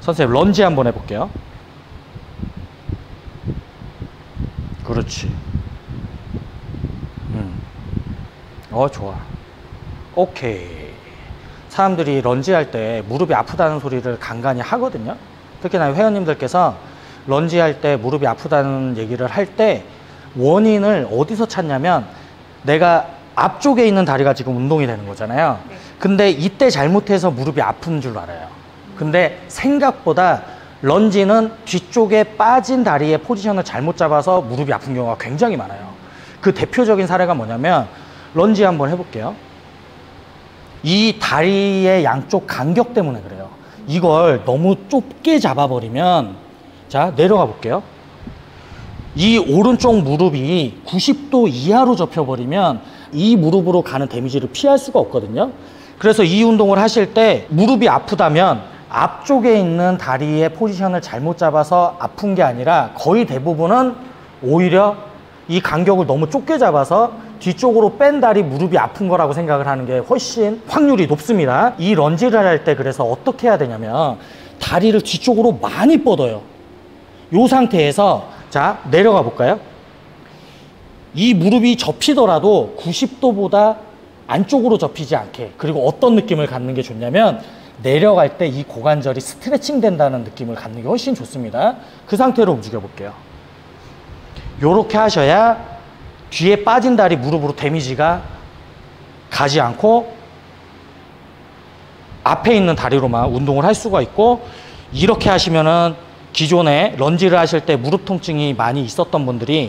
선생님 런지 한번 해볼게요. 그렇지. 좋아. 오케이. 사람들이 런지 할 때 무릎이 아프다는 소리를 간간히 하거든요. 특히나 회원님들께서 런지 할 때 무릎이 아프다는 얘기를 할 때 원인을 어디서 찾냐면, 내가 앞쪽에 있는 다리가 지금 운동이 되는 거잖아요. 네. 근데 이때 잘못해서 무릎이 아픈 줄 알아요. 근데 생각보다 런지는 뒤쪽에 빠진 다리의 포지션을 잘못 잡아서 무릎이 아픈 경우가 굉장히 많아요. 그 대표적인 사례가 뭐냐면, 런지 한번 해볼게요. 이 다리의 양쪽 간격 때문에 그래요. 이걸 너무 좁게 잡아버리면, 자, 내려가 볼게요. 이 오른쪽 무릎이 90도 이하로 접혀버리면 이 무릎으로 가는 데미지를 피할 수가 없거든요. 그래서 이 운동을 하실 때 무릎이 아프다면 앞쪽에 있는 다리의 포지션을 잘못 잡아서 아픈 게 아니라, 거의 대부분은 오히려 이 간격을 너무 좁게 잡아서 뒤쪽으로 뺀 다리 무릎이 아픈 거라고 생각을 하는 게 훨씬 확률이 높습니다. 이 런지를 할 때 그래서 어떻게 해야 되냐면, 다리를 뒤쪽으로 많이 뻗어요. 이 상태에서, 자, 내려가 볼까요? 이 무릎이 접히더라도 90도보다 안쪽으로 접히지 않게, 그리고 어떤 느낌을 갖는 게 좋냐면, 내려갈 때 이 고관절이 스트레칭 된다는 느낌을 갖는 게 훨씬 좋습니다. 그 상태로 움직여 볼게요. 요렇게 하셔야 뒤에 빠진 다리 무릎으로 데미지가 가지 않고 앞에 있는 다리로만 운동을 할 수가 있고, 이렇게 하시면은 기존에 런지를 하실 때 무릎 통증이 많이 있었던 분들이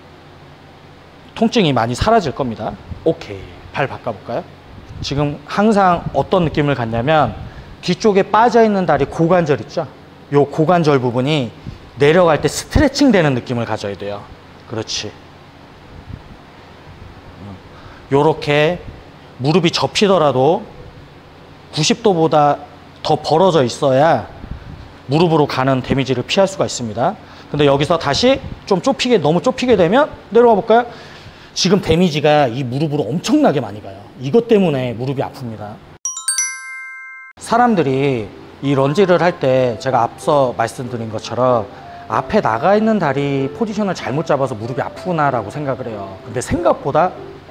통증이 많이 사라질 겁니다. 오케이. 발 바꿔볼까요? 지금 항상 어떤 느낌을 갖냐면, 뒤쪽에 빠져있는 다리 고관절 있죠? 요 고관절 부분이 내려갈 때 스트레칭 되는 느낌을 가져야 돼요. 그렇지. 요렇게 무릎이 접히더라도 90도보다 더 벌어져 있어야 무릎으로 가는 데미지를 피할 수가 있습니다. 근데 여기서 다시 좀 좁히게, 너무 좁히게 되면 내려가 볼까요? 지금 데미지가 이 무릎으로 엄청나게 많이 가요. 이것 때문에 무릎이 아픕니다. 사람들이 이 런지를 할 때 제가 앞서 말씀드린 것처럼 앞에 나가 있는 다리 포지션을 잘못 잡아서 무릎이 아프구나 라고 생각을 해요. 근데 생각보다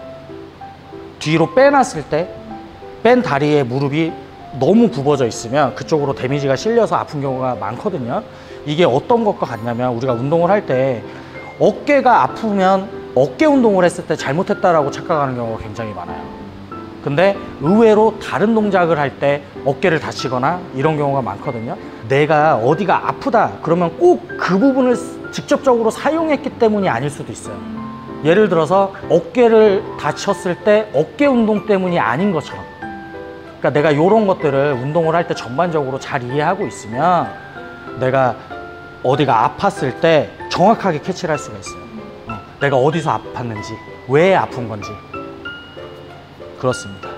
뒤로 빼놨을 때 뺀 다리에 무릎이 너무 굽어져 있으면 그쪽으로 데미지가 실려서 아픈 경우가 많거든요. 이게 어떤 것과 같냐면, 우리가 운동을 할 때 어깨가 아프면 어깨 운동을 했을 때 잘못했다라고 착각하는 경우가 굉장히 많아요. 근데 의외로 다른 동작을 할 때 어깨를 다치거나 이런 경우가 많거든요. 내가 어디가 아프다 그러면 꼭 그 부분을 직접적으로 사용했기 때문이 아닐 수도 있어요. 예를 들어서 어깨를 다쳤을 때 어깨 운동 때문이 아닌 것처럼, 그러니까 내가 이런 것들을 운동을 할 때 전반적으로 잘 이해하고 있으면 내가 어디가 아팠을 때 정확하게 캐치를 할 수가 있어요. 내가 어디서 아팠는지, 왜 아픈 건지. 그렇습니다.